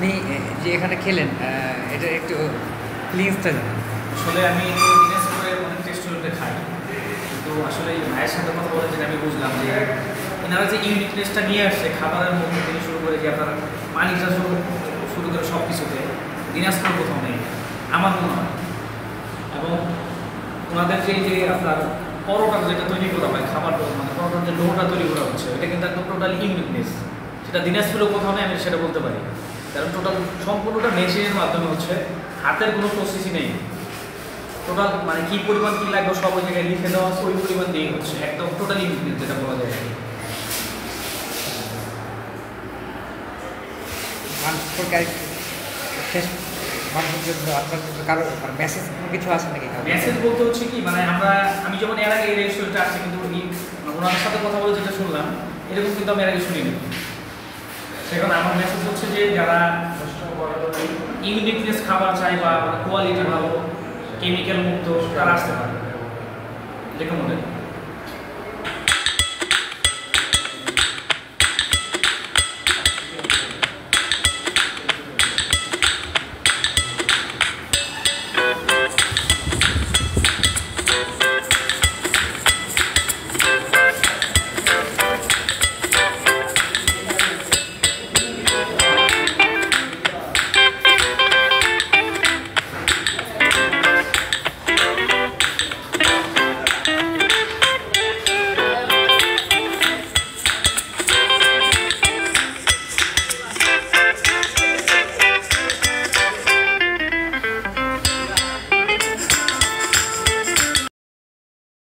আপনি যে এখানে খেলেন এটা একটু ফিলিংসটা জানান। আসলে আমি তো দিনাজপুরে অনেক রেস্টুরেন্টে খাই, কিন্তু আসলে ভাইয়ের সাথে কথা বলে যেটা আমি বুঝলাম যে এনারা যে ইউনিকনেসটা নিয়ে আসছে খাবারের মধ্যে থেকে শুরু করে যে আপনার পানিটা শুরু করে সব কিছুতে দিনাজপুর কোথাও নেই আমার মনে হয়। এবং ওনাদের যে আপনার পরোটা যেটা তৈরি করা হয়, খাবার মানে পরোটার যে ডোটা তৈরি করা হচ্ছে, এটা কিন্তু একদম টোটালি ইউনিকনেস, সেটা দিনাজপুরেও কোথাও নেই আমি সেটা বলতে পারি। কারণ টোটাল সম্পূর্ণটা মেশিনের মাধ্যমে হচ্ছে, হাতের কোনো প্রসেসই নেই। টোটাল মানে কী পরিমাণ কী লাগবে সব ওই জায়গায় লিখে দেওয়া আছে, ওই পরিমাণ দিয়েই হচ্ছে, একদম টোটালি ইউনিকনেস যেটা বলা যায়। কারো মেসেজ কিছু আছে নাকি? মেসেজ বলতে হচ্ছে কি, মানে আমি যখন এর আগে এই রেস্টুরেন্টে আসছি, কিন্তু ওনাদের সাথে কথা বলে যেটা শুনলাম এরকম কিন্তু আমি এর আগে শুনিনি। সেখানে আমার মেসেজ হচ্ছে যে যারা ইউনিকনেস খাবার চাই বা কোয়ালিটি ভালো, কেমিক্যাল মুক্ত, তারা আসতে পারে। দেখুন